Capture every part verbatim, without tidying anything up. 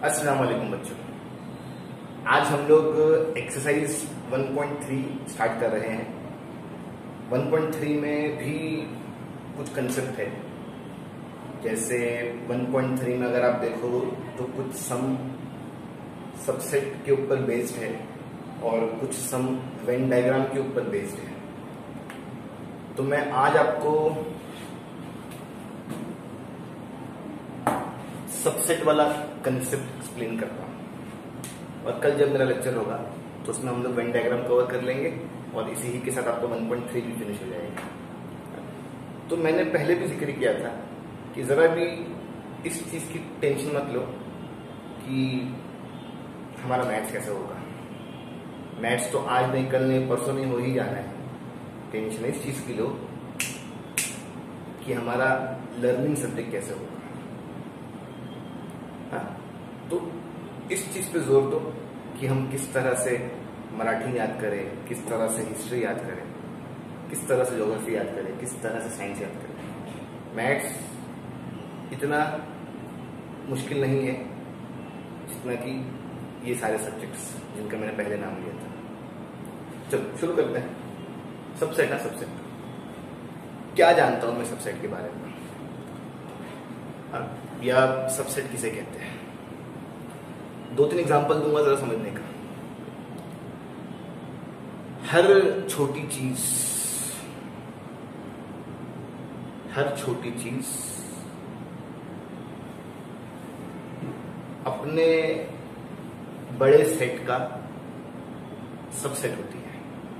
अस्सलाम वालेकुम बच्चों, आज हम लोग exercise one point three start कर रहे हैं। वन पॉइंट थ्री में भी कुछ कंसेप्ट है, जैसे वन पॉइंट थ्री में अगर आप देखो तो कुछ सम सबसेट के ऊपर बेस्ड है और कुछ सम वेन डायग्राम के ऊपर बेस्ड है। तो मैं आज आपको सबसेट वाला कंसेप्ट एक्सप्लेन करता हूं और कल जब मेरा लेक्चर होगा तो उसमें हम लोग वेन डायग्राम कवर कर लेंगे और इसी ही के साथ आपका वन पॉइंट थ्री भी फिनिश हो जाएगा। तो मैंने पहले भी जिक्र किया था कि जरा भी इस चीज की टेंशन मत लो कि हमारा मैथ्स कैसे होगा। मैथ्स तो आज नहीं, कल नहीं, परसों नहीं, हो ही जाना है। टेंशन इस चीज की लो कि हमारा लर्निंग सब्जेक्ट कैसे होगा। हाँ, तो इस चीज पे जोर दो कि हम किस तरह से मराठी याद करें, किस तरह से हिस्ट्री याद करें, किस तरह से ज्योग्राफी याद करें, किस तरह से साइंस याद करें। मैथ्स इतना मुश्किल नहीं है जितना कि ये सारे सब्जेक्ट्स जिनका मैंने पहले नाम लिया था। चलो शुरू करते हैं। सबसेट ना सबसेट क्या जानता हूं मैं सबसेट के बारे में, हाँ, या सबसेट किसे कहते हैं। दो तीन एग्जांपल दूंगा जरा समझने का। हर छोटी चीज हर छोटी चीज अपने बड़े सेट का सबसेट होती है।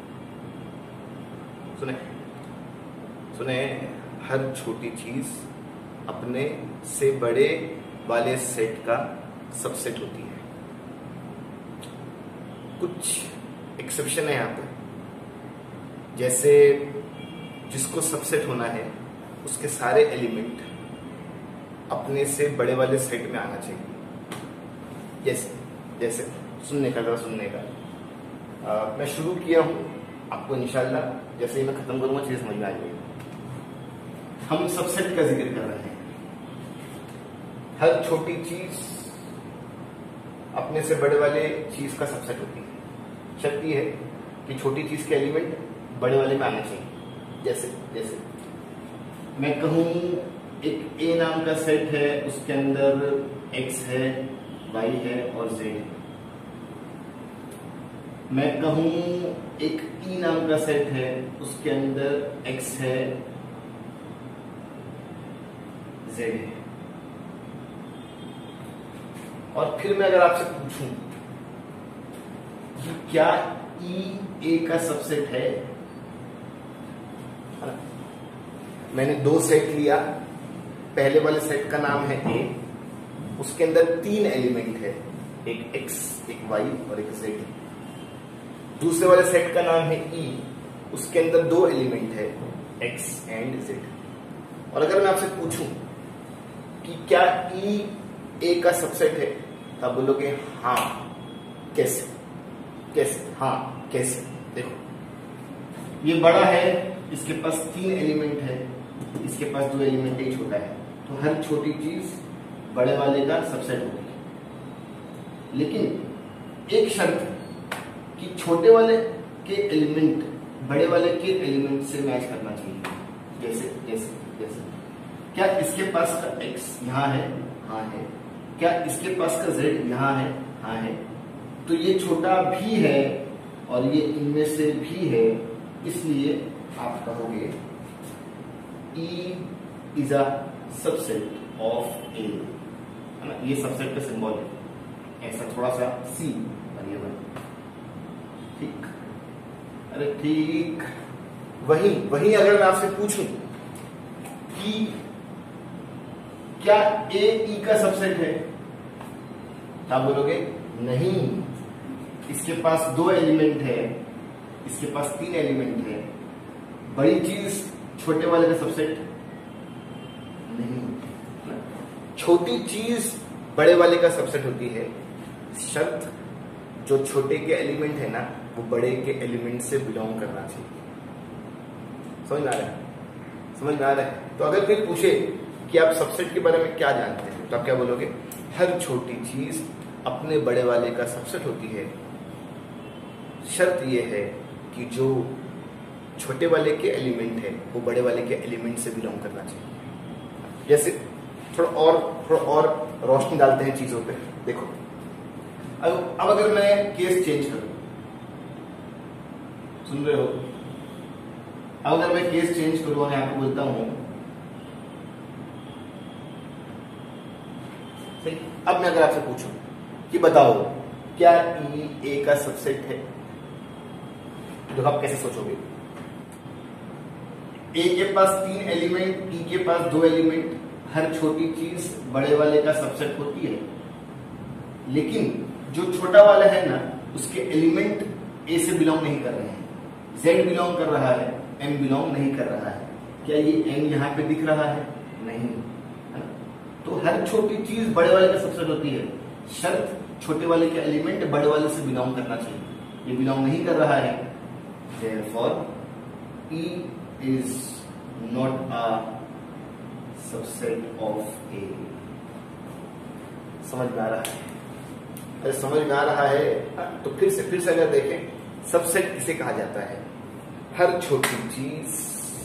सुने सुने हर छोटी चीज अपने से बड़े वाले सेट का सबसेट होती है। कुछ एक्सेप्शन है यहां पर, जैसे जिसको सबसेट होना है उसके सारे एलिमेंट अपने से बड़े वाले सेट में आना चाहिए। जैसे जैसे सुनने का जरा सुनने का आ, मैं शुरू किया हूं, आपको इंशाल्लाह जैसे ही मैं खत्म करूंगा चीजें समझ में आ जाएगी। हम सबसेट का जिक्र कर रहे हैं। हर छोटी चीज अपने से बड़े वाले चीज का सबसेट होती है। शर्त यह है कि छोटी चीज के एलिमेंट बड़े वाले में आने चाहिए। जैसे जैसे मैं कहूं एक ए नाम का सेट है, उसके अंदर एक्स है, वाई है और जेड है। मैं कहूं एक ई नाम का सेट है, उसके अंदर एक्स है, जेड है। और फिर मैं अगर आपसे पूछूं कि क्या ई ए का सबसेट है, मैंने दो सेट लिया, पहले वाले सेट का नाम है ए, उसके अंदर तीन एलिमेंट है, एक एक्स, एक वाई और एक जेड। दूसरे वाले सेट का नाम है ई, उसके अंदर दो एलिमेंट है, एक्स एंड जेड। और अगर मैं आपसे पूछूं कि क्या ई ए का सबसेट है, तो आप बोलोगे हाँ। कैसे कैसे हाँ कैसे? देखो ये बड़ा है, इसके पास तीन एलिमेंट है, इसके पास दो एलिमेंट एक छोटा है, तो हर छोटी चीज बड़े वाले का सबसेट होगी। लेकिन एक शर्त कि छोटे वाले के एलिमेंट बड़े वाले के एलिमेंट से मैच करना चाहिए। जैसे जैसे जैसे क्या इसके पास का x यहाँ है? हाँ है। क्या इसके पास का z यहाँ है? हाँ है। तो ये छोटा भी है और ये इनमें से भी है, इसलिए आप कहोगे E is a subset of A, है ना। ये सबसेट का सिंबल है, ऐसा थोड़ा सा C बनिए बने। ठीक, अरे ठीक। वही वही अगर मैं आपसे पूछूं कि क्या ए ई का सबसेट है, तो आप बोलोगे नहीं, इसके पास दो एलिमेंट है, इसके पास तीन एलिमेंट है। बड़ी चीज छोटे वाले का सबसेट नहीं। छोटी चीज बड़े वाले का सबसेट होती है, शर्त जो छोटे के एलिमेंट है ना वो बड़े के एलिमेंट से बिलोंग करना चाहिए। समझ में आ रहा है? समझ में आ रहा है? तो अगर कोई पूछे कि आप सबसेट के बारे में क्या जानते हैं, तो आप क्या बोलोगे? हर छोटी चीज अपने बड़े वाले का सबसेट होती है। शर्त यह है कि जो छोटे वाले के एलिमेंट है वो बड़े वाले के एलिमेंट से बिलोंग करना चाहिए। जैसे थोड़ा और थोड़ा और रोशनी डालते हैं चीजों पे। देखो अब अब अगर मैं केस चेंज करूं, सुन रहे हो? अब अगर मैं केस चेंज करूं और यहां पे बोलता हूं, सही, अब मैं अगर आपसे पूछूं कि बताओ क्या ई ए का सबसेट है, तो आप कैसे सोचोगे? ए के पास तीन एलिमेंट, ई के पास दो एलिमेंट, हर छोटी चीज बड़े वाले का सबसेट होती है। लेकिन जो छोटा वाला है ना, उसके एलिमेंट ए से बिलोंग नहीं कर रहे हैं। जेड बिलोंग कर रहा है, एम बिलोंग नहीं कर रहा है। क्या ये एम यहाँ पे दिख रहा है? नहीं, है ना? तो हर छोटी चीज बड़े वाले का सबसेट होती है। शर्त छोटे वाले के एलिमेंट बड़े वाले से बिलोंग करना चाहिए। ये बिलोंग नहीं कर रहा है, therefore E is not a subset of A। समझ में आ रहा है? अरे समझ में आ रहा है तो फिर से फिर से अगर देखें, सबसेट किसे कहा जाता है? हर छोटी चीज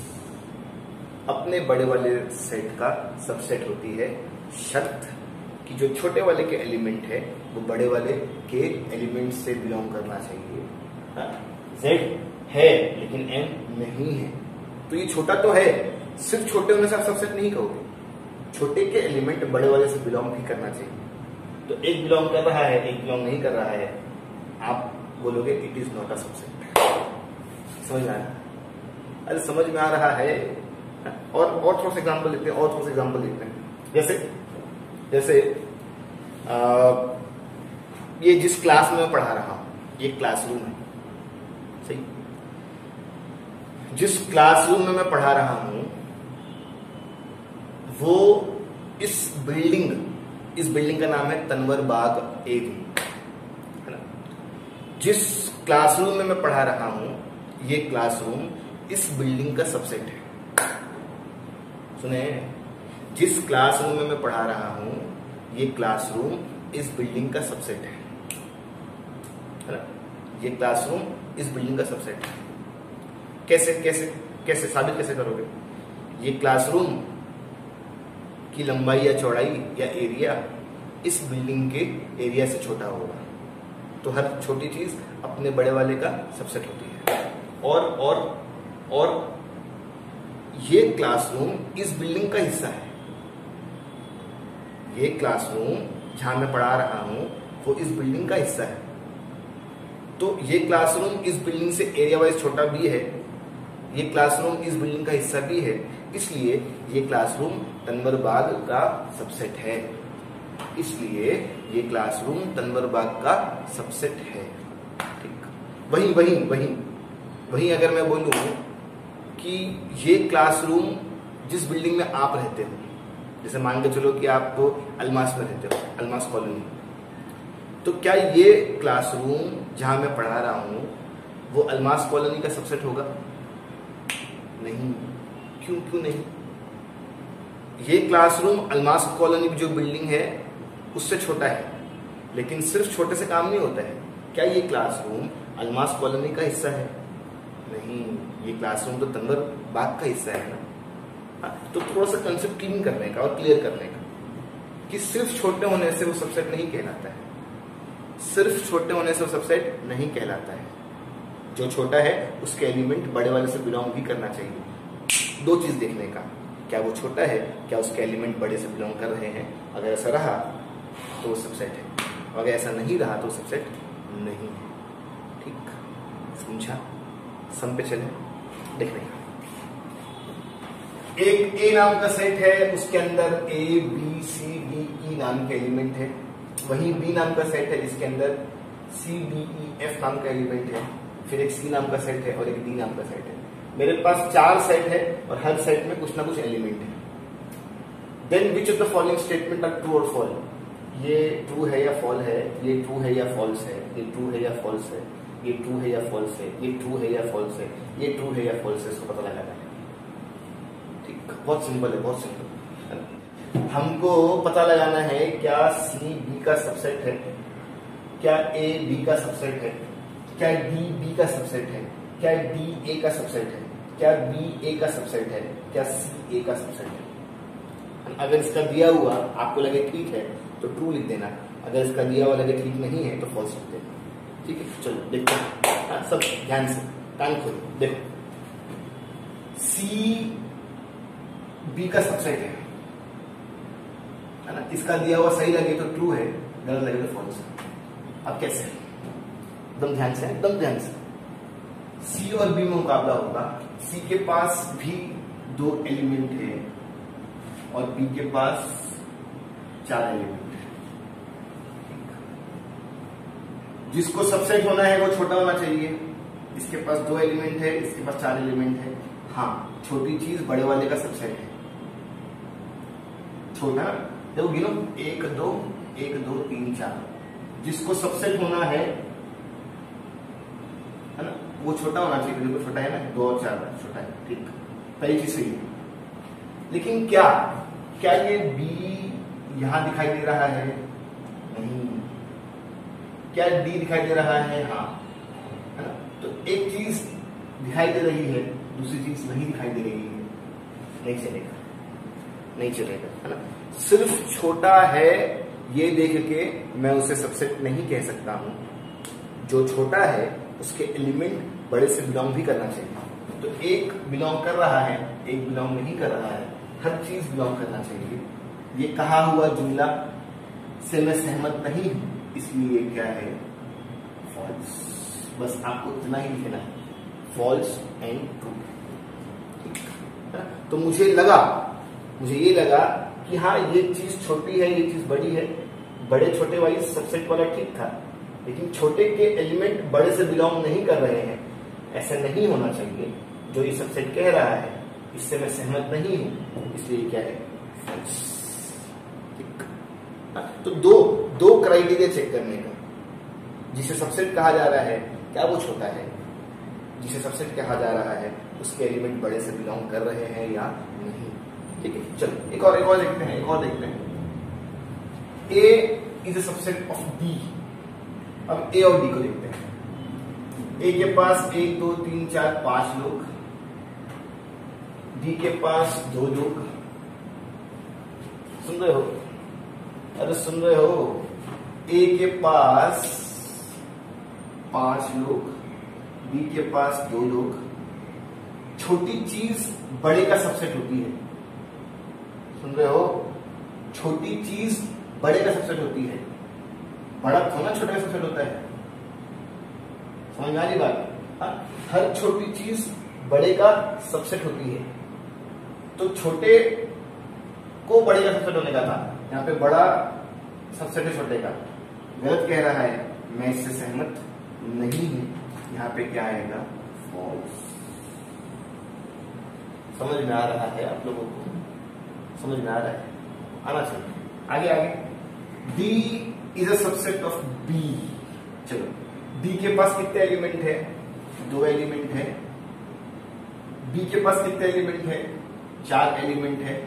अपने बड़े वाले सेट का सबसेट होती है। शर्त कि जो छोटे वाले के एलिमेंट है वो बड़े वाले के एलिमेंट से बिलोंग करना चाहिए। जेड है लेकिन एम नहीं है, तो ये छोटा तो है, सिर्फ छोटे होने से आप सबसेट नहीं कहोगे। छोटे के एलिमेंट बड़े वाले से बिलोंग भी करना चाहिए। तो एक बिलोंग कर रहा है, एक बिलोंग नहीं कर रहा है, आप बोलोगे it is not a subset. समझ में आ रहा है? अरे समझ में आ रहा है। और और थोड़ा सा एग्जाम्पल लेते हैं और थोड़ा सा एग्जाम्पल लेते हैं। जैसे जैसे आ, ये जिस क्लास में मैं पढ़ा रहा हूं, ये क्लासरूम है, सही? जिस क्लासरूम में मैं पढ़ा रहा हूं वो इस बिल्डिंग इस बिल्डिंग का नाम है तनवर बाग ए विंग, है ना? जिस क्लासरूम में मैं पढ़ा रहा हूं ये क्लासरूम इस बिल्डिंग का सबसेट है। सुने, जिस क्लासरूम में मैं पढ़ा रहा हूं ये क्लासरूम इस बिल्डिंग का सबसेट है, है ना? ये क्लासरूम इस बिल्डिंग का सबसेट है। कैसे कैसे कैसे साबित कैसे करोगे? ये क्लासरूम की लंबाई या चौड़ाई या एरिया इस बिल्डिंग के एरिया से छोटा होगा, तो हर छोटी चीज अपने बड़े वाले का सबसेट होती है। और और और ये क्लासरूम इस बिल्डिंग का हिस्सा है। ये क्लासरूम जहां मैं पढ़ा रहा हूं वो इस बिल्डिंग का हिस्सा है, तो ये क्लासरूम इस बिल्डिंग से एरिया वाइज छोटा भी है, ये क्लासरूम इस बिल्डिंग का हिस्सा भी है, इसलिए ये क्लासरूम तनवर बाग का सबसेट है। इसलिए ये क्लासरूम तनवर बाग का सबसेट है। ठीक, वहीं वहीं वहीं वहीं अगर मैं बोलूं कि ये क्लासरूम जिस बिल्डिंग में आप रहते हो, जैसे मान के चलो कि आप तो अलमास में रहते हो, अलमास कॉलोनी, तो क्या ये क्लासरूम जहां मैं पढ़ा रहा हूं वो अलमास कॉलोनी का सबसेट होगा? नहीं। क्यों क्यों नहीं? ये क्लासरूम अलमास कॉलोनी जो बिल्डिंग है उससे छोटा है, लेकिन सिर्फ छोटे से काम नहीं होता है। क्या ये क्लासरूम अलमास कॉलोनी का हिस्सा है? नहीं, ये क्लासरूम तो तनवर बाग का हिस्सा है ना। हाँ, तो थोड़ा सा कंसेप्ट क्लीन करने का और क्लियर करने का कि सिर्फ छोटे होने से वो सबसेट नहीं कहलाता है। सिर्फ छोटे होने से वो सबसेट नहीं कहलाता है। जो छोटा है उसके एलिमेंट बड़े वाले से बिलोंग भी करना चाहिए। दो चीज देखने का, क्या वो छोटा है, क्या उसके एलिमेंट बड़े से बिलोंग कर रहे हैं। अगर ऐसा रहा तो वो सबसेट है, और अगर ऐसा नहीं रहा तो सबसेट नहीं है। ठीक, समझा? सम पे चले देखने का। एक ए नाम का सेट है, उसके अंदर A B C D E नाम के एलिमेंट है। वहीं बी नाम का सेट है जिसके अंदर सी डी ई एफ नाम का एलिमेंट है। फिर एक सी नाम का सेट है और एक डी नाम का सेट है। मेरे पास चार सेट है और हर सेट में कुछ ना कुछ एलिमेंट है। Then which of the following statement are true और फॉल? ये ट्रू है या फॉल है, ये ट्रू है या फॉल्स है, ये ट्रू है या फॉल्स है, ये ट्रू है या फॉल्स है, ये ट्रू है या फॉल्स है, ये ट्रू है या फॉल्स है, इसको पता लगाना है। ठीक, बहुत सिंपल है, बहुत सिंपल है। हमको पता लगाना है क्या सी बी का सबसेट है, क्या ए बी का सबसेट है, क्या डी बी का सबसेट है, क्या डी ए का सबसेट है, क्या बी ए का सबसेट है, क्या सी ए का सबसेट है। अगर इसका दिया हुआ आपको लगे ठीक है तो ट्रू लिख देना, अगर इसका दिया हुआ लगे ठीक नहीं है तो फॉल्स लिख देना। ठीक है, चलो देखते हैं सब ध्यान से, कान खोलो। देखो सी बी का सबसेट है है ना, इसका दिया हुआ सही लगे तो ट्रू है, गलत लगे तो फॉल्स है। अब कैसे, एकदम ध्यान से, एकदम ध्यान से। सी और बी में मुकाबला होगा। सी के पास भी दो एलिमेंट है और बी के पास चार एलिमेंट है। जिसको सबसेट होना है वो छोटा होना चाहिए। इसके पास दो एलिमेंट है, इसके पास चार एलिमेंट है। हाँ, छोटी चीज बड़े वाले का सबसेट है। छोटा देखो गिनो, एक दो एक दो तीन चार। जिसको सबसेट होना है है ना, वो छोटा होना चाहिए। देखो छोटा है ना, दो और चार छोटा है। ठीक, पहली चीज सही है। लेकिन क्या क्या ये बी यहां दिखाई दे रहा है? नहीं। क्या डी दिखाई दे रहा है? हाँ, है ना। तो एक चीज दिखाई दे रही है, दूसरी चीज नहीं दिखाई दे रही है, नहीं चलेगा, नहीं चलेगा, है ना। सिर्फ छोटा है ये देख के मैं उसे सबसेट नहीं कह सकता हूं। जो छोटा है उसके एलिमेंट बड़े से बिलोंग भी करना चाहिए। तो एक बिलोंग कर रहा है, एक बिलोंग नहीं कर रहा है, हर चीज बिलोंग करना चाहिए। ये कहा हुआ जुमला से मैं सहमत नहीं हूं, इसलिए क्या है? फॉल्स। बस आपको इतना ही लिखना है, फॉल्स एंड ट्रू। ठीक है, तो मुझे लगा मुझे ये लगा कि हाँ ये चीज छोटी है, ये चीज बड़ी है। बड़े छोटे वाइज सबसेट वाला ठीक था, लेकिन छोटे के एलिमेंट बड़े से बिलोंग नहीं कर रहे हैं। ऐसा नहीं होना चाहिए। जो ये सबसेट कह रहा है इससे मैं सहमत नहीं हूं, इसलिए क्या है? ठीक। तो दो दो क्राइटेरिया चेक करने का। जिसे सबसेट कहा जा रहा है क्या वो छोटा है? जिसे सबसेट कहा जा रहा है उसके एलिमेंट बड़े से बिलोंग कर रहे हैं या नहीं? ठीक है, चलो एक और एक और देखते हैं, एक और देखते हैं। A is a subset of B। अब A और D को देखते हैं। A के पास एक दो तीन चार पांच लोग, D के पास दो लोग। सुन रहे हो? अरे सुन रहे हो? A के पास पांच लोग, B के पास दो लोग। छोटी चीज बड़े का सबसेट होती है। सुन रहे हो? छोटी चीज बड़े का सबसेट होती है। बड़ा थोड़ा छोटे का सबसेट होता है। समझ में आ रही बात? हाँ? हर छोटी चीज बड़े का सबसेट होती है। तो छोटे को बड़े का सबसेट होने का था, यहाँ पे बड़ा सबसेट है छोटे का। गलत कह रहा है, मैं इससे सहमत नहीं हूं। यहाँ पे क्या आएगा? फॉल्स। समझ में आ रहा है आप लोगों को? समझ में आ रहा है? आना चाहिए। आगे आगे। D is a subset of B। चलो, D के पास कितने एलिमेंट है? दो एलिमेंट है। B के पास कितने एलिमेंट है? चार एलिमेंट है।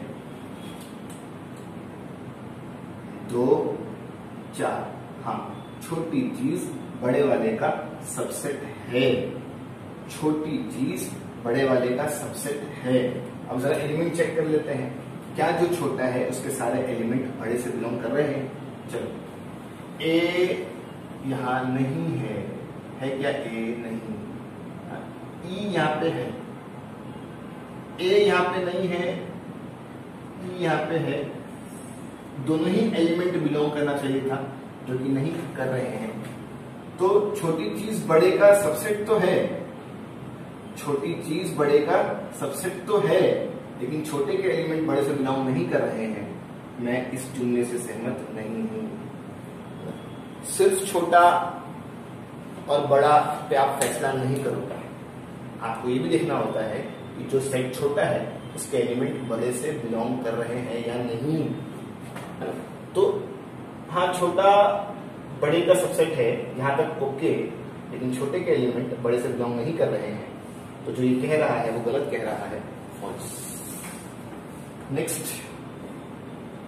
दो चार। हाँ, छोटी चीज बड़े वाले का सबसेट है। छोटी चीज बड़े वाले का सबसेट है। अब जरा एलिमेंट चेक कर लेते हैं। क्या जो छोटा है उसके सारे एलिमेंट बड़े से बिलोंग कर रहे हैं? चलो, ए यहां नहीं है, है क्या? ए नहीं। ई यहां पे है, ए यहां पे नहीं है, ई यहां पे है। दोनों ही एलिमेंट बिलोंग करना चाहिए था, जो कि नहीं कर रहे हैं। तो छोटी चीज बड़े का सबसेट तो है, छोटी चीज बड़े का सबसेट तो है, लेकिन छोटे के एलिमेंट बड़े से बिलोंग नहीं कर रहे हैं। मैं इस जुमले से सहमत नहीं हूं। सिर्फ छोटा और बड़ा पे आप फैसला नहीं करोगे। आपको ये भी देखना होता है कि जो सेट छोटा है उसके एलिमेंट बड़े से बिलोंग कर रहे हैं या नहीं। तो हाँ, छोटा बड़े का सबसेट है, यहां तक ओके, लेकिन छोटे के एलिमेंट बड़े से बिलोंग नहीं कर रहे हैं। तो जो ये कह रहा है वो गलत कह रहा है, false. Next,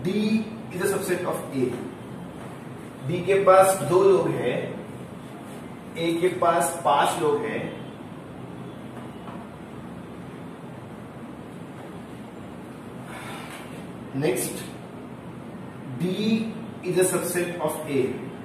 D is a subset of A. D के पास दो लोग हैं, ए के पास पांच लोग हैं, next D is a subset of A.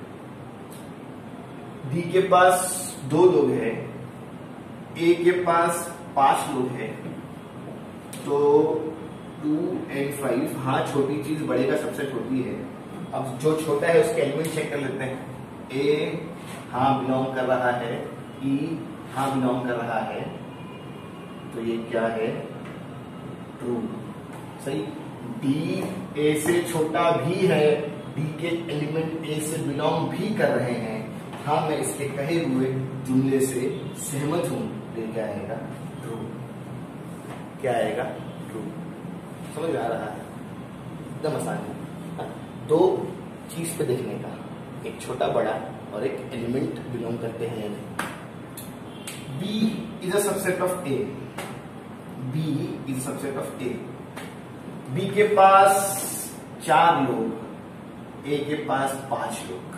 D के पास दो लोग हैं, ए के पास पांच लोग हैं, तो टू एंड फाइव, हाँ छोटी चीज बड़े का सबसेट होती है। अब जो छोटा है उसके एलिमेंट चेक कर लेते हैं। ए हाँ बिलोंग कर रहा है, ई हाँ बिलोंग कर रहा है, तो ये क्या है, ट्रू, सही। डी ए से छोटा भी है, डी के एलिमेंट ए से बिलोंग भी कर रहे हैं, हाँ मैं इसके कहे हुए जुमले से सहमत हूं, तो क्या आएगा, ट्रू। क्या आएगा, ट्रू। समझ में आ रहा है, एकदम आसान है। दो चीज पे देखने का, एक छोटा बड़ा और एक एलिमेंट बिलोंग करते हैं। B is a subset of A. B is subset of A. B के पास चार लोग, ए के पास पांच लोग।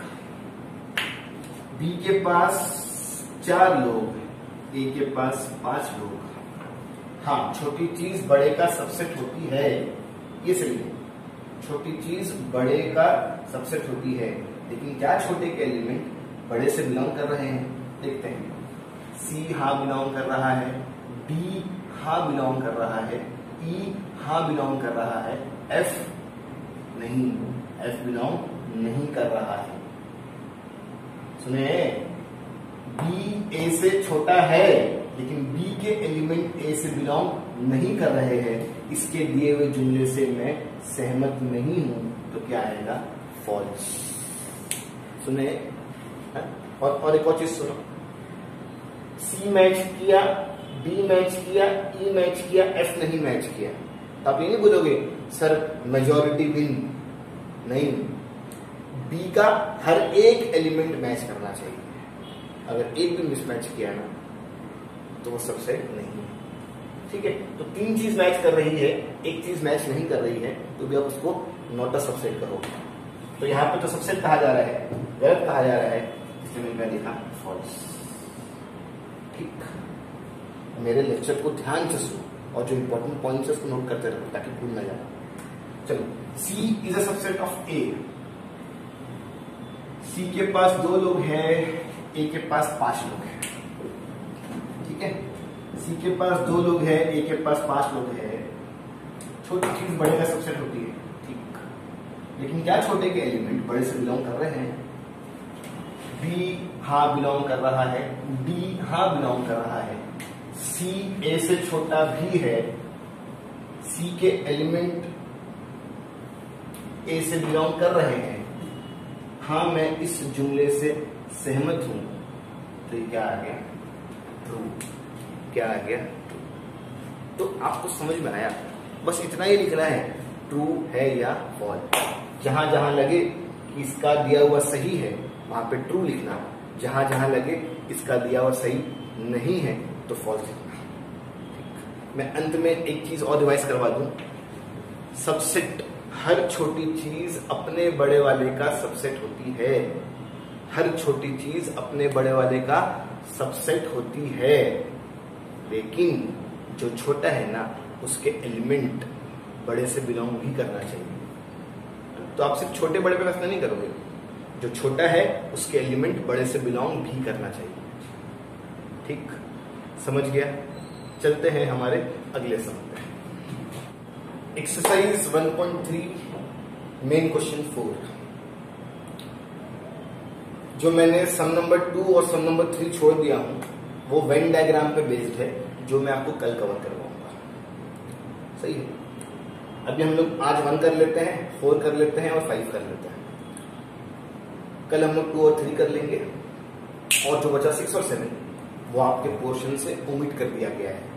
बी के पास चार लोग, ए के पास पांच लोग, हाँ छोटी चीज बड़े का सबसेट होती है, ये सही है। छोटी चीज बड़े का सबसेट होती है, लेकिन क्या छोटे के एलिमेंट बड़े से बिलोंग कर रहे हैं, देखते हैं। सी हाँ बिलोंग कर रहा है, डी हाँ बिलोंग कर रहा है, ई हाँ बिलोंग कर रहा है, एफ नहीं, एफ बिलोंग नहीं कर रहा है। सुने, बी ए से छोटा है, लेकिन बी के एलिमेंट ए से बिलोंग नहीं कर रहे हैं, इसके दिए हुए जुमले से मैं सहमत नहीं हूं, तो क्या आएगा, फॉल्स। सुने, और और एक और चीज सुनो, सी मैच किया, डी मैच किया, ई मैच किया, एफ नहीं मैच किया, तो आप ये नहीं बोलोगे सर मेजॉरिटी विन, नहीं, बी का हर एक एलिमेंट मैच करना चाहिए। अगर एक भी मिसमैच किया ना तो वो सबसेट नहीं है, ठीक है। तो तीन चीज मैच कर रही है, एक चीज मैच नहीं कर रही है, तो भी आप उसको नॉट अ सबसेट करोगे। तो यहाँ पे तो सबसेट कहा जा रहा है, गलत कहा जा रहा है, इसलिए मैंने लिखा फॉल्स। ठीक, मेरे लेक्चर को ध्यान से सुनो और जो इंपॉर्टेंट पॉइंट्स है उसको नोट करते रहो ताकि भूल ना जाए। चलो, C is a subset of A. C के पास दो लोग हैं, ए के पास पांच लोग हैं, ठीक है। सी के पास दो लोग हैं, ए के पास पांच लोग हैं, छोटी चीज बड़े का सबसेट होती है, ठीक। लेकिन क्या छोटे के एलिमेंट बड़े से बिलोंग कर रहे हैं? बी हाँ बिलोंग कर रहा है, डी हाँ बिलोंग कर रहा है, सी ए से छोटा भी है, सी के एलिमेंट ए से बिलोंग कर रहे हैं, हाँ मैं इस जुमले से सहमत हूं, तो ये क्या आ गया, ट्रू। क्या आ गया, ट्रू। तो आपको समझ में आया, बस इतना ही लिखना है, ट्रू है या फॉल्स। जहां जहां लगे कि इसका दिया हुआ सही है वहां पे ट्रू लिखना, जहां जहां लगे इसका दिया हुआ सही नहीं है तो फॉल्स लिखना। मैं अंत में एक चीज और रिवाइज करवा दूं, सबसेट, हर छोटी चीज अपने बड़े वाले का सबसेट होती है, हर छोटी चीज अपने बड़े वाले का सबसेट होती है, लेकिन जो छोटा है ना उसके एलिमेंट बड़े से बिलोंग भी करना चाहिए। तो आप सिर्फ छोटे बड़े पे फैसला नहीं करोगे, जो छोटा है उसके एलिमेंट बड़े से बिलोंग भी करना चाहिए, ठीक, समझ गया। चलते हैं हमारे अगले सम पे। Exercise one point three main question four, जो मैंने सम नंबर टू और सम नंबर थ्री छोड़ दिया हूं वो वेन डायग्राम पे बेस्ड है, जो मैं आपको कल कवर करवाऊंगा, सही है। अभी हम लोग आज वन कर लेते हैं, फोर कर लेते हैं और फाइव कर लेते हैं, कल हम लोग टू और थ्री कर लेंगे, और जो बचा सिक्स और सेवन वो आपके पोर्शन से ओमिट कर दिया गया है।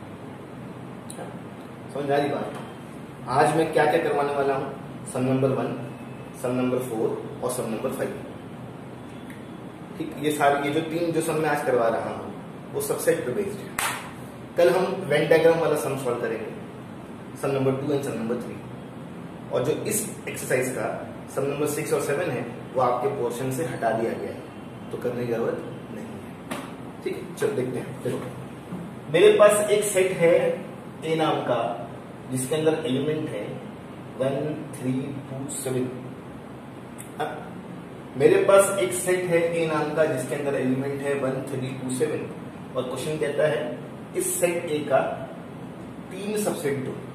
समझ आ रही बात? आज मैं क्या क्या करवाने वाला हूं, sum number one, sum number four और सम नंबर फाइव, ठीक। ये सारे, ये जो तीन जो सम मैं आज करवा रहा हूं वो सबसेट पे बेस्ड है। कल हम वेन डायग्राम वाला सम सॉल्व करेंगे, sum number two and sum number three, और जो इस एक्सरसाइज का सम नंबर सिक्स और सेवन है वो आपके पोर्शन से हटा दिया गया है, तो करने की जरूरत नहीं है। ठीक है, चलो देखते हैं। देखो मेरे पास एक सेट है ए नाम का जिसके अंदर एलिमेंट है वन थ्री टू सेवन। मेरे पास एक सेट है ए नाम का जिसके अंदर एलिमेंट है वन थ्री टू सेवन, और क्वेश्चन कहता है इस सेट ए का तीन सबसेट दो।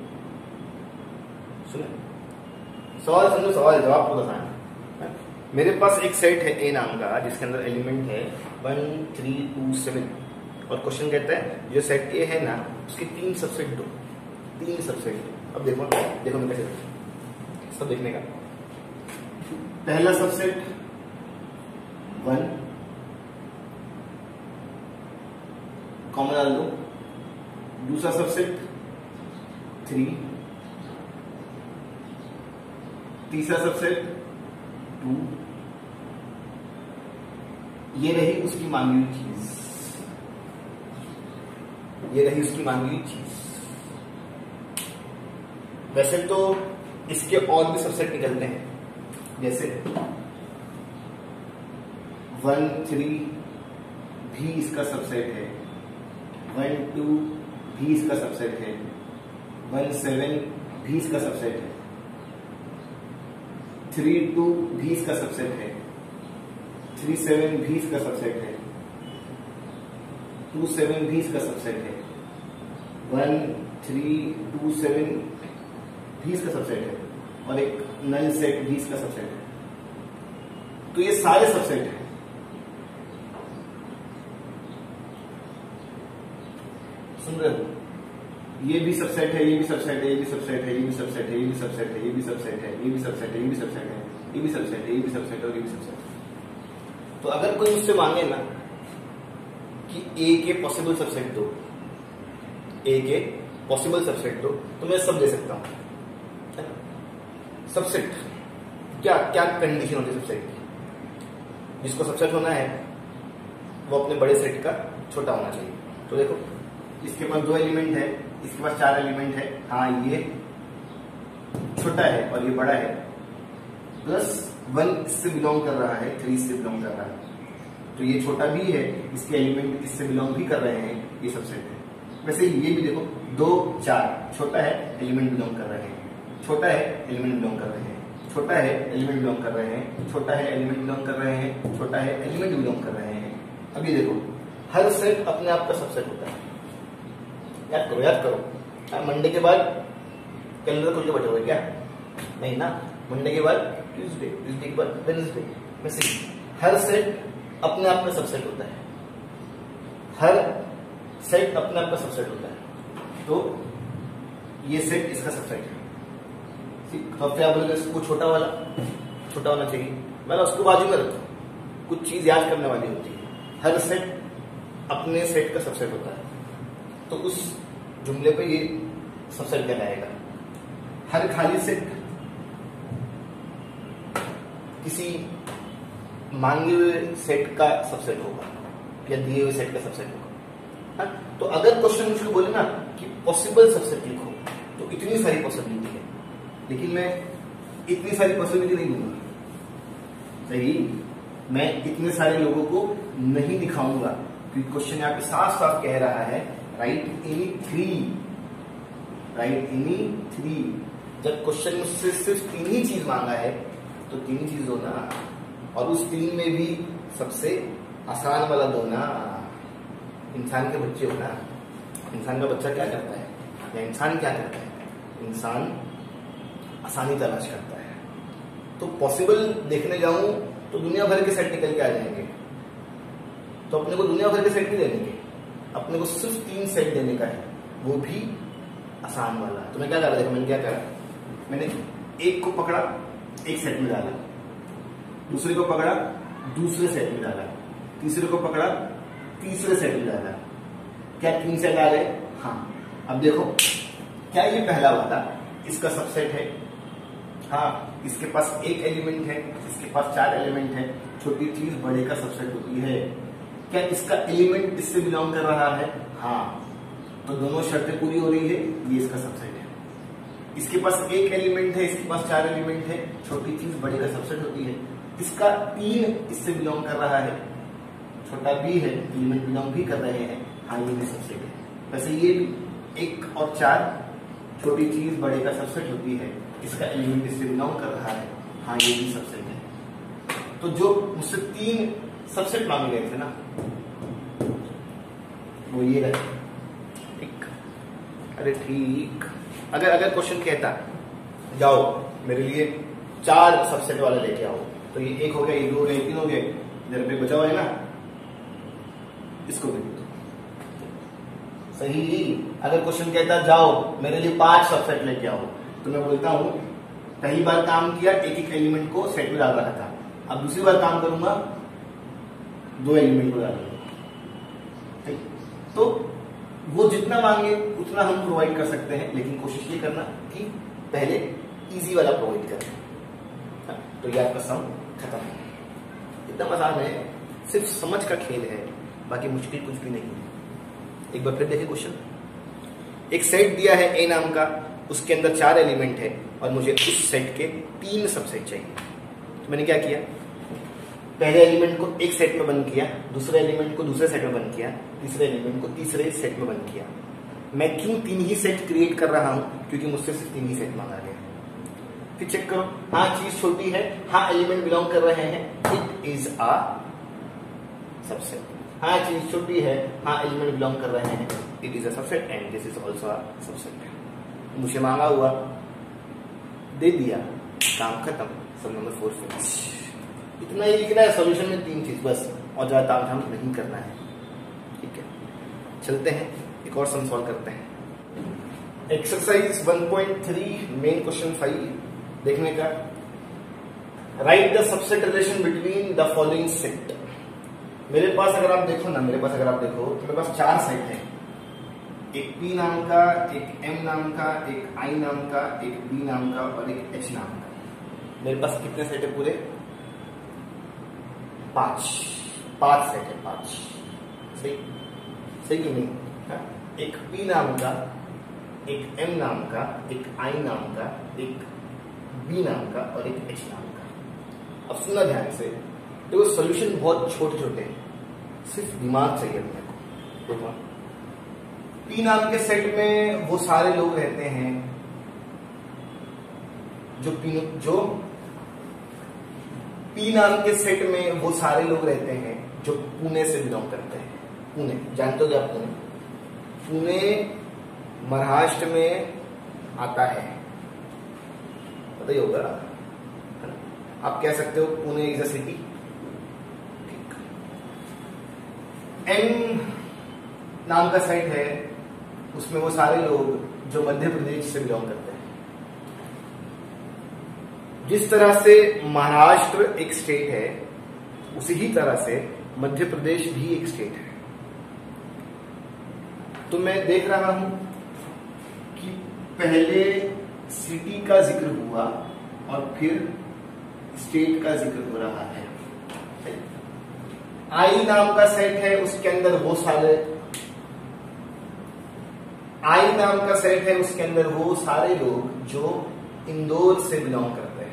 सुने सवाल, समझो सवाल, जवाब खुद आसान है। मेरे पास एक सेट है ए नाम का जिसके अंदर एलिमेंट है वन थ्री टू सेवन, और क्वेश्चन कहता है जो सेट ए है ना उसके तीन सबसेट दो, तीन सबसेट। अब देखो देखो मैं कैसे सब देखने का। पहला सबसेट वन, कॉमन डाल दो। दूसरा सबसेट थ्री, तीसरा सबसेट टू। ये रही उसकी मांगी हुई चीज, ये रही उसकी मांगी हुई चीज। वैसे तो इसके और भी सबसेट निकलते हैं, जैसे वन थ्री भी इसका सबसेट है, वन टू भी इसका सबसेट है, वन सेवन भी इसका सबसेट है, थ्री टू भी इसका सबसेट है, थ्री सेवन भी इसका सबसेट है, टू सेवन भी इसका सबसेट है, वन थ्री टू सेवन भी इसका सबसेट है, और एक नल सेट भी इसका सबसेट है। तो ये सारे सबसेट हैं। सुन रहे हो? ये भी सबसेट है, ये भी सबसेट है, ये भी सबसेट है, ये भी सबसेट है, ये भी सबसेट है, ये भी सबसेट है, ये भी सबसेट है, ये भी सबसेट है, ये भी सबसेट है, ये भी सबसेट है और ये भी सबसेट है। तो अगर कोई मुझसे मांगे ना कि ए के पॉसिबल सबसेट दो, ए के पॉसिबल सबसेट दो, तो मैं सब दे सकता हूं। सबसेट क्या क्या कंडीशन होती है सबसेट की? जिसको सबसेट होना है वो अपने बड़े सेट का छोटा होना चाहिए। तो देखो इसके पास दो एलिमेंट है, इसके पास चार एलिमेंट है, हाँ ये छोटा है और ये बड़ा है, प्लस वन इससे बिलोंग कर रहा है, थ्री इससे बिलोंग कर रहा है, तो ये छोटा भी है, इसके एलिमेंट इससे बिलोंग भी कर रहे हैं, ये सबसेट है। वैसे ये भी देखो दो चार, छोटा है एलिमेंट बिलोंग कर रहे हैं, छोटा है एलिमेंट बिलोंग कर रहे हैं, छोटा है एलिमेंट बिलोंग कर रहे हैं, छोटा है एलिमेंट बिलोंग कर रहे हैं, छोटा है एलिमेंट बिलोंग कर रहे हैं। अब ये देखो हर सेट अपने आप का सबसेट होता है। याद करो याद करो, मंडे के बाद कैलेंडर खुल के बैठे हुए क्या? नहीं ना, मंडे के बाद ट्यूसडे, ट्यूसडे के बाद वेडनेसडे। वैसे हर सेट अपने आप में सबसेट होता है, हर सेट अपने आप का सबसेट होता है। तो ये सेट इसका सबसेट है। तो अब क्या बोलेंगे, इसको छोटा वाला छोटा होना चाहिए, मैं उसको बाजू में रखता हूं। कुछ चीज याद करने वाली होती है, हर सेट अपने सेट का सबसेट होता है, तो उस जुमले पे ये सबसेट कहलाएगा। हर खाली सेट किसी मांगे हुए सेट का सबसेट होगा या दिए हुए सेट का सबसेट होगा। हा? तो अगर क्वेश्चन मुझको बोले ना कि पॉसिबल सबसेट लिखो, तो इतनी सारी पॉसिबिलिटी है, लेकिन मैं इतनी सारी पॉसिबिलिटी नहीं दूंगा। सही, मैं इतने सारे लोगों को नहीं दिखाऊंगा, क्योंकि क्वेश्चन यहाँ पे साफ साफ कह रहा है write any three, write any three. जब क्वेश्चन मुझसे सिर्फ तीन ही चीज मांगा है तो तीन ही चीज दो ना, और उस तीन में भी सबसे आसान वाला दो ना। इंसान के बच्चे हो ना, इंसान का बच्चा क्या करता है या इंसान क्या करता है? इंसान आसानी तलाश करता है। तो पॉसिबल देखने जाऊं तो दुनिया भर के सेट निकल के आ जाएंगे, तो अपने को दुनिया भर के सेट नहीं देने के, अपने को सिर्फ तीन सेट देने का है, वो भी आसान वाला। तो मैं क्या कर रहा था, मैंने क्या करा, मैंने एक को पकड़ा एक सेट में डाला, दूसरे को पकड़ा दूसरे सेट में डाला, तीसरे को पकड़ा तीसरे सेट में डाला। क्या तीन सेट आ गए? हाँ। अब देखो क्या ये पहला वाला इसका सबसेट है? हाँ, इसके पास एक एलिमेंट है, इसके पास चार एलिमेंट है, छोटी चीज बड़े का सबसेट होती है। क्या इसका एलिमेंट इससे बिलोंग कर रहा है? हाँ, तो दोनों शर्तें पूरी हो रही है, ये इसका सबसेट है। इसके पास एक एलिमेंट है, इसके पास चार एलिमेंट है, छोटी चीज बड़े का सबसेट होती है। इसका तीन इससे बिलोंग कर रहा है, छोटा बी है, एलिमेंट बिलोंग भी कर रहे हैं, हाँ ये भी सबसेट है। वैसे ये भी एक और चार छोटी चीज बड़े का सबसेट होती है, इसका एलिमेंट इससे बिलोंग कर रहा है, हाँ ये भी सबसेट है। तो जो मुझसे तीन सबसेट मांगे गए थे ना वो ये रहे। ठीक, अरे ठीक, अगर अगर क्वेश्चन कहता जाओ मेरे लिए चार सबसेट वाला लेके आओ, तो ये एक हो गया, ये दो हो गए, तीन हो गए, इधर पे बचा हुआ है ना, इसको भी दो। सही। अगर क्वेश्चन कहता जाओ मेरे लिए पांच सबसेट लेके आओ, तो मैं बोलता हूं पहली बार काम किया एक एक एलिमेंट को सेट में डाल रहा था, अब दूसरी बार काम करूंगा दो एलिमेंट को डालूंगा। तो वो जितना मांगे उतना हम प्रोवाइड कर सकते हैं, लेकिन कोशिश ये करना कि पहले इजी वाला प्रोवाइड करें। तो ये आपका सम खत्म है। इतना आसान है, सिर्फ समझ का खेल है, बाकी मुश्किल कुछ भी नहीं है। एक बार फिर देखिए क्वेश्चन। एक सेट दिया है ए नाम का, उसके अंदर चार एलिमेंट है और मुझे उस सेट के तीन सबसेट चाहिए। तो मैंने क्या किया, पहले एलिमेंट को एक सेट में बंद किया, दूसरे एलिमेंट को दूसरे सेट में बंद किया, तीसरे एलिमेंट को तीसरे सेट में बंद किया। मैं क्यों तीन ही सेट क्रिएट कर रहा हूं, क्योंकि मुझसे सिर्फ तीन ही सेट मांगा गया। फिर चेक करो, हाँ चीज छोटी है, हाँ एलिमेंट बिलोंग कर रहे हैं, इट इज अ सबसेट। हाँ चीज छोटी है, हाँ एलिमेंट बिलोंग कर रहे हैं, it is a subset and this is also a subset. मुझे मांगा हुआ, दे दिया, काम खत्म, सम नंबर फोर फिनिश। इतना ही लिखना है सॉल्यूशन में, तीन चीज बस, और ज्यादा तामझाम नहीं करना है। ठीक है, चलते हैं एक और सम सॉल्व करते हैं। Exercise one point three main question five देखने का। Write the subset relation between the following set. मेरे पास अगर आप देखो ना, मेरे पास अगर आप देखो तो मेरे पास चार सेट है, एक P नाम का, एक M नाम का, एक I नाम का, एक B नाम का और एक H नाम का। मेरे पास कितने सेट है पूरे? पांच पांच सेट है, पांच। सही सही कि नहीं? हा? एक P नाम का, एक M नाम का, एक I नाम का, एक B नाम का और एक H नाम का। अब सुनना ध्यान से, देखो सॉल्यूशन बहुत छोटे छोटे हैं, सिर्फ दिमाग चाहिए अपने को। देखो P नाम के सेट में वो सारे लोग रहते हैं जो P जो P नाम के सेट में वो सारे लोग रहते हैं जो पुणे से बिलोंग करते हैं। पुणे जानते हो क्या? पुणे पुणे महाराष्ट्र में आता है, पता ही होगा। आप कह सकते हो पुणे इज अ सिटी। ठीक। एम नाम का सेट है, उसमें वो सारे लोग जो मध्य प्रदेश से बिलोंग करते हैं। जिस तरह से महाराष्ट्र एक स्टेट है, उसी ही तरह से मध्य प्रदेश भी एक स्टेट है। तो मैं देख रहा हूं कि पहले सिटी का जिक्र हुआ और फिर स्टेट का जिक्र हो रहा है। आई नाम का सेट है, उसके अंदर वो सारे आई नाम का सेट है, उसके अंदर वो सारे लोग जो इंदौर से बिलोंग करते हैं।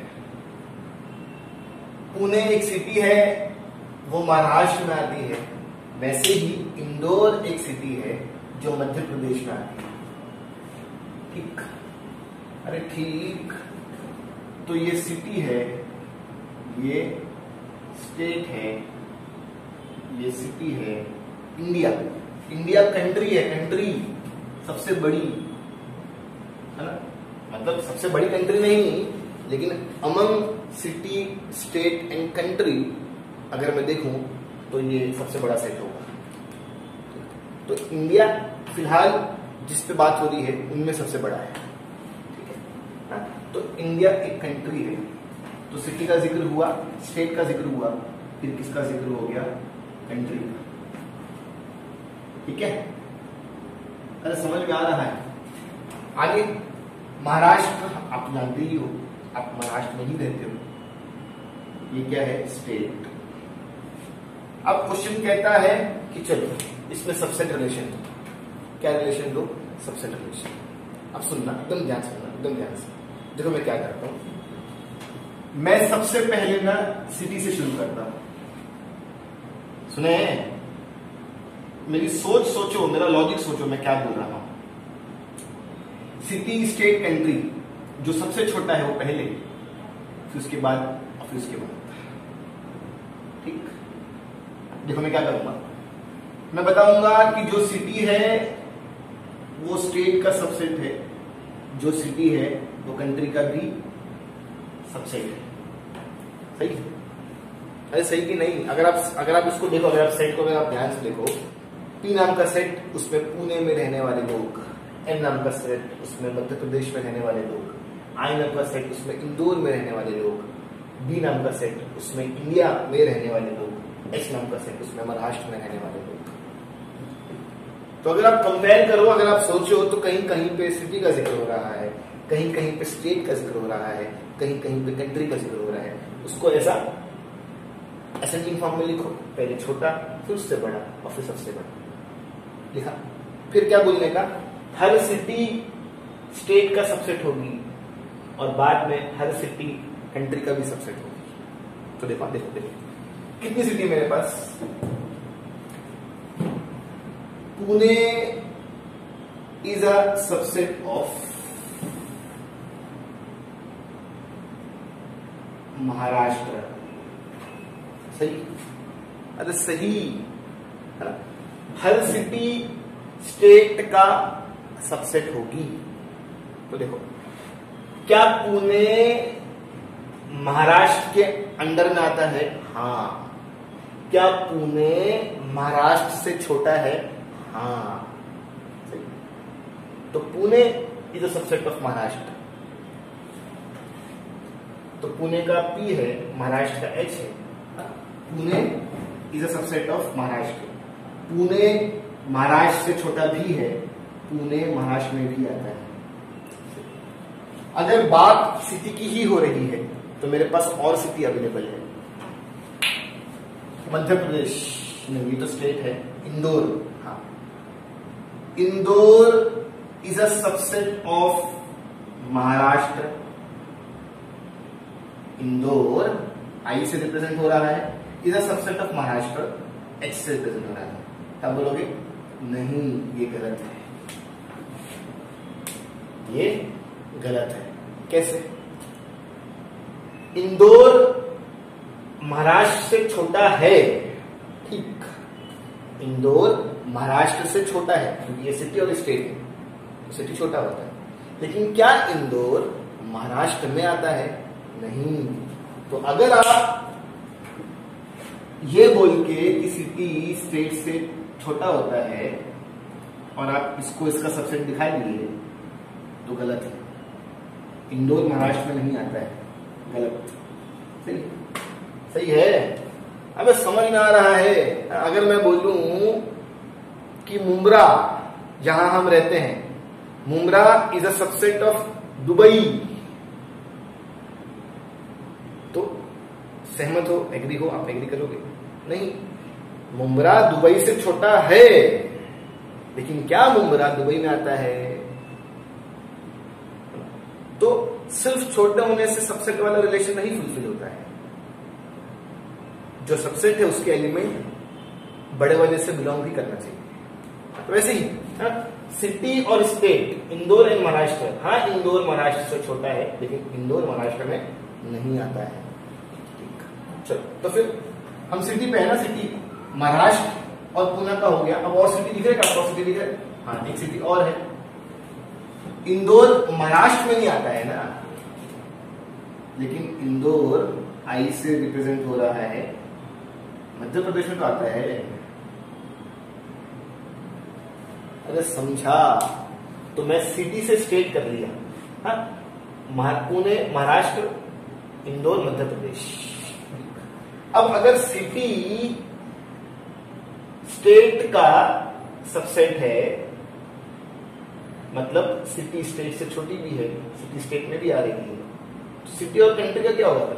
पुणे एक सिटी है, वो महाराष्ट्र में आती है, वैसे ही इंदौर एक सिटी है जो मध्य प्रदेश में आती है। ठीक, अरे ठीक। तो ये सिटी है, ये स्टेट है, ये सिटी है। इंडिया इंडिया कंट्री है, कंट्री सबसे बड़ी है ना, मतलब सबसे बड़ी कंट्री नहीं, लेकिन among city state and country अगर मैं देखूं तो ये सबसे बड़ा सेट होगा। तो इंडिया फिलहाल जिस पे बात हो रही है उनमें सबसे बड़ा है। ठीक है ना? तो इंडिया एक कंट्री है, तो सिटी का जिक्र हुआ, स्टेट का जिक्र हुआ, फिर किसका जिक्र हो गया? कंट्री का। ठीक है, अरे समझ में आ रहा है? आगे महाराष्ट्र आप जानते ही हो, आप महाराष्ट्र में ही रहते हो। ये क्या है? स्टेट। अब क्वेश्चन कहता है कि चलो इसमें सबसेट रिलेशन, क्या रिलेशन दो? Subset relation. अब सुनना, एकदम ध्यान सुनना। एकदम ध्यान से देखो मैं क्या करता हूं। मैं सबसे पहले ना सिटी से शुरू करता हूं। सुने, मेरी सोच सोचो, मेरा लॉजिक सोचो, मैं क्या बोल रहा हूं। सिटी, स्टेट, कंट्री, जो सबसे छोटा है वो पहले, फिर उसके बाद और फिर उसके बाद। ठीक, देखो मैं क्या करूंगा, मैं बताऊंगा कि जो सिटी है वो स्टेट का सबसेट है, जो सिटी है वो कंट्री का भी सबसेट है। सही? अरे सही कि नहीं? अगर आप अगर आप इसको देखो, अगर आप सेट को अगर आप ध्यान से देखो, पी नाम का सेट, उसमें पुणे में रहने वाले लोग, एन नाम का सेट, उसमें मध्य प्रदेश में रहने वाले लोग, आई नाम का सेट, उसमें इंदौर में रहने वाले लोग, बी नाम का सेट, उसमें इंडिया में रहने वाले लोग, एच नाम का सेट, उसमें महाराष्ट्र में रहने वाले लोग। तो अगर आप कंपेयर करो, अगर आप सोचो, तो कहीं कहीं पे सिटी का जिक्र हो रहा है, कहीं कहीं पे स्टेट का जिक्र हो रहा है, कहीं कहीं पे कंट्री का जिक्र हो रहा है। उसको ऐसा असेंडिंग फॉर्म में लिखो, पहले छोटा, फिर उससे बड़ा और फिर सबसे बड़ा लिखा। फिर क्या बोलने का, हर सिटी स्टेट का सबसेट होगी और बाद में हर सिटी कंट्री का भी सबसेट होगी। तो देखो देखो देखो कितनी सिटी मेरे पास, Pune is a subset of Maharashtra. सही? अरे सही है ना? हर सिटी स्टेट का सबसेट होगी। तो देखो, क्या पुणे महाराष्ट्र के अंडर में आता है? हाँ। क्या पुणे महाराष्ट्र से छोटा है? हाँ। सही। तो Pune is a subset of Maharashtra. तो पुणे का P है, महाराष्ट्र का H है। Pune is a subset of Maharashtra. Pune Maharashtra से छोटा भी है, पुणे महाराष्ट्र में भी आता है। अगर बात सिटी की ही हो रही है तो मेरे पास और सिटी अवेलेबल है। मध्य प्रदेश, नहीं तो स्टेट है, इंदौर। हाँ, Indore is a subset of Maharashtra. Indore I से रिप्रेजेंट हो रहा है, is a subset of Maharashtra, H से रिप्रेजेंट हो रहा है। क्या बोलोगे? नहीं, ये गलत है, ये गलत है। कैसे? इंदौर महाराष्ट्र से छोटा है, ठीक, इंदौर महाराष्ट्र से छोटा है क्योंकि ये सिटी और स्टेट है, तो सिटी छोटा होता है। लेकिन क्या इंदौर महाराष्ट्र में आता है? नहीं। तो अगर आप ये बोल के कि सिटी स्टेट से छोटा होता है और आप इसको इसका सबसेट दिखा दिए तो गलत है। इंदौर महाराष्ट्र में नहीं आता है, गलत। सही सही है। अबे समझ में आ रहा है। अगर मैं बोलूं कि मुंब्रा, जहां हम रहते हैं, Mumbra is a subset of Dubai, तो सहमत हो, एग्री हो? आप एग्री करोगे? नहीं, मुंब्रा दुबई से छोटा है, लेकिन क्या मुंब्रा दुबई में आता है? तो सिर्फ छोटे होने से सबसेट वाला रिलेशन नहीं फुलफिल होता है। जो सबसेट है उसके एलिमेंट बड़े वाले से बिलोंग भी करना चाहिए। तो वैसे ही हा? सिटी और स्टेट, इंदौर एंड महाराष्ट्र, हाँ इंदौर महाराष्ट्र से छोटा है लेकिन इंदौर महाराष्ट्र में नहीं आता है। ठीक, चलो तो फिर हम सिटी पे है ना, सिटी महाराष्ट्र और पुणे का हो गया। अब और सिटी दिख रहा है क्या? और सिटी दिख रहा है? हाँ, एक सिटी और है। इंदौर महाराष्ट्र में नहीं आता है ना, लेकिन इंदौर आई से रिप्रेजेंट हो रहा है, मध्य प्रदेश में तो आता है। अगर समझा तो मैं सिटी से स्टेट कर लिया। हाँ, पुणे महाराष्ट्र, इंदौर मध्य प्रदेश। अब अगर सिटी स्टेट का सबसेट है, मतलब सिटी स्टेट से छोटी भी है, सिटी स्टेट में भी आ रही है, तो सिटी और कंट्री का क्या होगा?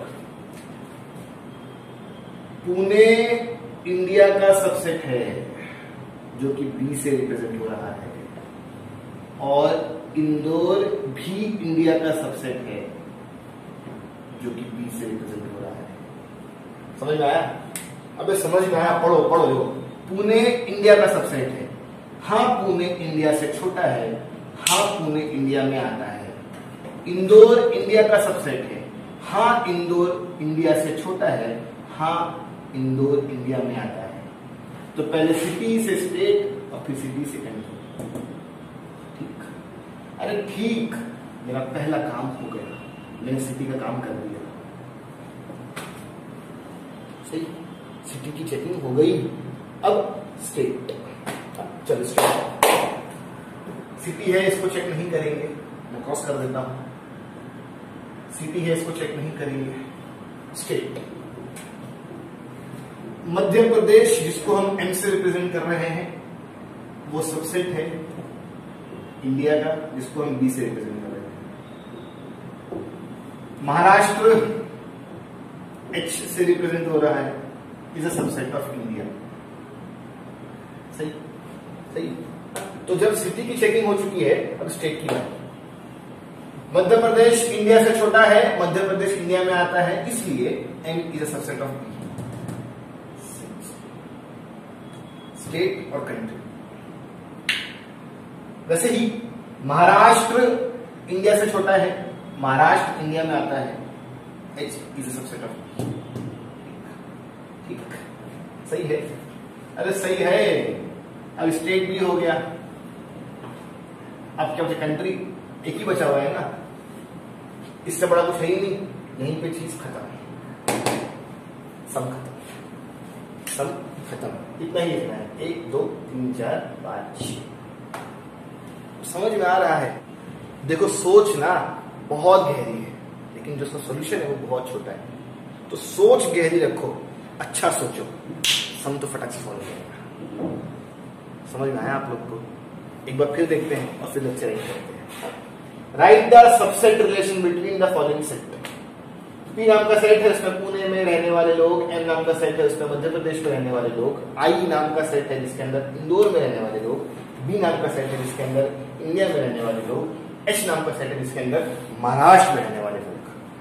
पुणे इंडिया का सबसेट है जो कि बी से रिप्रेजेंट हो रहा है, और इंदौर भी इंडिया का सबसेट है, जो कि बी से रिप्रेजेंट हो रहा है। समझ में आया? अबे समझ में आया, पढ़ो पढ़ो। देखो, पुणे इंडिया का सबसेट है। हाँ, पुणे इंडिया से छोटा है। हाँ, पुणे इंडिया में आता है। इंदौर इंडिया का सबसेट है। हाँ, इंदौर इंडिया से छोटा है। हाँ, इंदौर इंडिया में आता है। तो पहले सिटी से स्टेट और फिर सिटी से कंट्री। ठीक? अरे ठीक, मेरा पहला काम हो गया, मैंने सिटी का काम कर दिया। सही, सिटी की चेकिंग हो गई। अब स्टेट, चलो स्टेट। सिटी है, इसको चेक नहीं करेंगे, मैं क्रॉस कर देता हूं। सिटी है, इसको चेक नहीं करेंगे। स्टेट, मध्य प्रदेश, जिसको हम एम से रिप्रेजेंट कर रहे हैं, वो सबसेट है इंडिया का, जिसको हम बी से रिप्रेजेंट कर रहे हैं। महाराष्ट्र एच से रिप्रेजेंट हो रहा है, is a subset of India. सही सही। तो जब सिटी की चेकिंग हो चुकी है, अब स्टेट की बात। मध्य प्रदेश इंडिया से छोटा है, मध्य प्रदेश इंडिया में आता है, इसलिए M is a subset of B. State और कंट्री। वैसे ही महाराष्ट्र इंडिया से छोटा है, महाराष्ट्र इंडिया में आता है, H is a subset of B. ठीक, सही है। अरे सही है। अब स्टेट भी हो गया, अब क्या बचा? कंट्री। एक ही बचा हुआ है ना, इससे बड़ा कुछ है ही नहीं। यहीं पे चीज खत्म, सब खत्म, सब खत्म। इतना ही लिखना है, एक दो तीन चार पांच छह। समझ में आ रहा है? देखो, सोच ना बहुत गहरी है, लेकिन जो उसका सोल्यूशन है वो बहुत छोटा है। तो सोच गहरी रखो, अच्छा सोचो, सम तो फटाक से फॉलो करेगा। समझ में आया आप लोग को? एक बार फिर देखते हैं और फिर लेक्चर एंड करते हैं। Write the subset relation between the following set. P नाम का सेट है, उसमें पुणे में रहने वाले लोग। एम नाम का सेट है, उसमें मध्य प्रदेश में रहने वाले लोग। आई नाम का सेट है, जिसके अंदर इंदौर में रहने वाले लोग। बी नाम का सेट है, जिसके अंदर इंडिया में रहने वाले लोग। एच नाम का सेट है, जिसके अंदर महाराष्ट्र में रहने वाले लोग।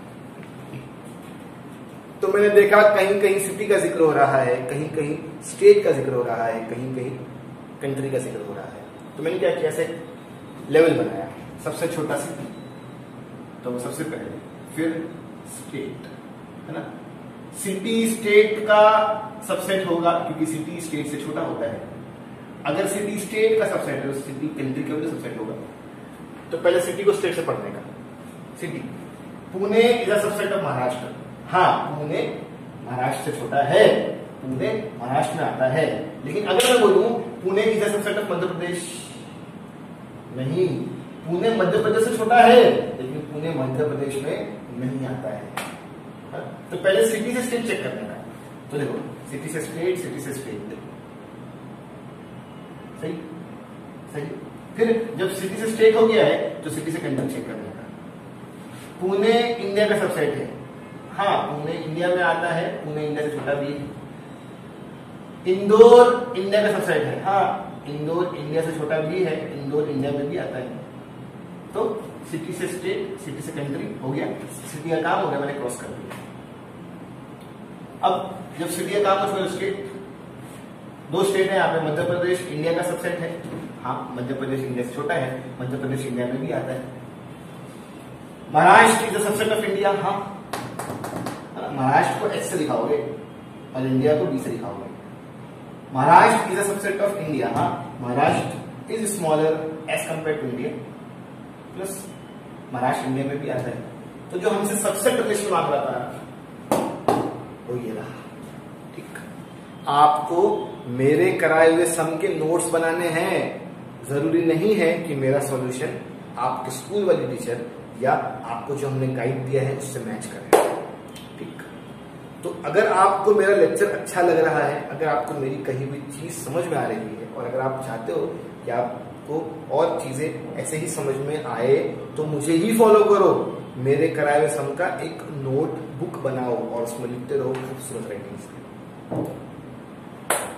तो मैंने देखा कहीं कहीं सिटी का जिक्र हो रहा है, कहीं कहीं स्टेट का जिक्र हो रहा है, कहीं कहीं कंट्री का जिक्र हो रहा है। तो मैंने क्या किया, ऐसे लेवल बनाया। सबसे छोटा सिटी, तो सबसे पहले, फिर स्टेट, है ना। सिटी स्टेट का सबसेट होगा, क्योंकि सिटी स्टेट से छोटा होता है। अगर सिटी स्टेट का सबसेट है तो सिटी कंट्री का भी सबसेट होगा। तो पहले सिटी को स्टेट से पढ़ने का। City, Pune is a subset of Maharashtra. हाँ, पुणे महाराष्ट्र से छोटा है, पुणे महाराष्ट्र में आता है। लेकिन अगर मैं बोलूं Pune is a subset of Madhya Pradesh, नहीं, पुणे मध्य प्रदेश से छोटा है, लेकिन पुणे मध्य प्रदेश में नहीं आता है। हा? तो पहले सिटी से स्टेट चेक करने का। तो देखो, सिटी से स्टेट, सिटी से स्टेट, सही सही। फिर जब सिटी से स्टेट हो गया है, तो सिटी से कंट्री चेक करने का। पुणे इंडिया का सबसेट है। हाँ, पुणे इंडिया में आता है, पुणे इंडिया से छोटा भी है। इंदौर इंडिया का सबसेट है। हाँ, इंदौर इंडिया से छोटा भी है, इंदौर इंडिया में भी आता है। तो सिटी से स्टेट, सिटी से कंट्री हो गया। सिटी का काम हो गया, मैंने क्रॉस कर दिया। अब जब सिटी का काम हो गया, स्टेट, दो स्टेट है यहाँ पे। मध्य प्रदेश इंडिया का सबसेट है। हाँ, मध्य प्रदेश इंडिया से छोटा है, मध्य प्रदेश इंडिया में भी आता है। Maharashtra is the subset of India. हाँ, महाराष्ट्र को एच से दिखाओगे और इंडिया को बी से दिखाओगे। Maharashtra is a subset of India. हाँ, Maharashtra is smaller as compare to India, plus Maharashtra India में भी आता है। तो जो हमसे सबसेट रिलेशन मांग रहा था वो ये रहा। ठीक, आपको मेरे कराए हुए सम के नोट्स बनाने हैं। जरूरी नहीं है कि मेरा सॉल्यूशन आपके स्कूल वाली टीचर या आपको जो हमने गाइड दिया है उससे मैच करे। ठीक, तो अगर आपको मेरा लेक्चर अच्छा लग रहा है, अगर आपको मेरी कही हुई चीज समझ में आ रही है, और अगर आप चाहते हो कि आपको और चीजें ऐसे ही समझ में आए, तो मुझे ही फॉलो करो। मेरे कराए हुए सम का एक नोट बुक बनाओ और उसमें लिखते रहो खूबसूरत राइटिंग से।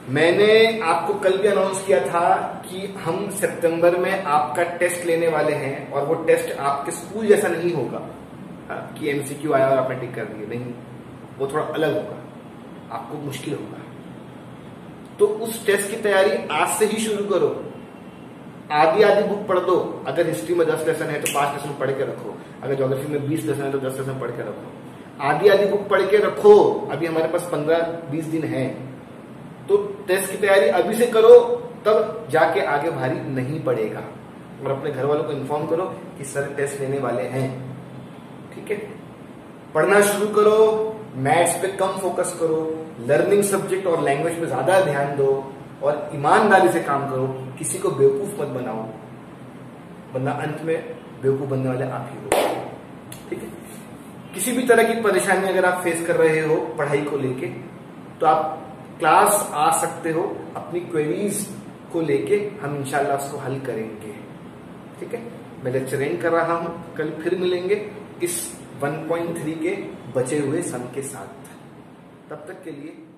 मैंने आपको कल भी अनाउंस किया था कि हम सितंबर में आपका टेस्ट लेने वाले हैं, और वो टेस्ट आपके स्कूल जैसा नहीं होगा कि एमसीक्यू आया और आपने टिक कर दिए, नहीं, वो थोड़ा अलग होगा, आपको मुश्किल होगा। तो उस टेस्ट की तैयारी आज से ही शुरू करो। आधी आधी बुक पढ़ दो। अगर हिस्ट्री में दस लेसन है तो पांच लेसन पढ़ के रखो, अगर ज्योग्राफी में बीस लेसन है तो दस लेसन पढ़ के रखो। आधी आधी बुक पढ़ के रखो। अभी हमारे पास पंद्रह बीस दिन है, तो टेस्ट की तैयारी अभी से करो, तब जाके आगे भारी नहीं पड़ेगा। और अपने घर वालों को इन्फॉर्म करो कि सर टेस्ट लेने वाले हैं, ठीक है। पढ़ना शुरू करो, मैथ्स पे कम फोकस करो, लर्निंग सब्जेक्ट और लैंग्वेज पे ज्यादा ध्यान दो, और ईमानदारी से काम करो। किसी को बेवकूफ मत बनाओ, वरना अंत में बेवकूफ बनने वाले आप ही हो, ठीक है। किसी भी तरह की परेशानी अगर आप फेस कर रहे हो पढ़ाई को लेके, तो आप क्लास आ सकते हो, अपनी क्वेरीज को लेके हम इंशाल्लाह उसको हल करेंगे, ठीक है। मैं लेक्चर एंड कर रहा हूं, कल फिर मिलेंगे इस वन पॉइंट थ्री के बचे हुए सम के साथ। तब तक के लिए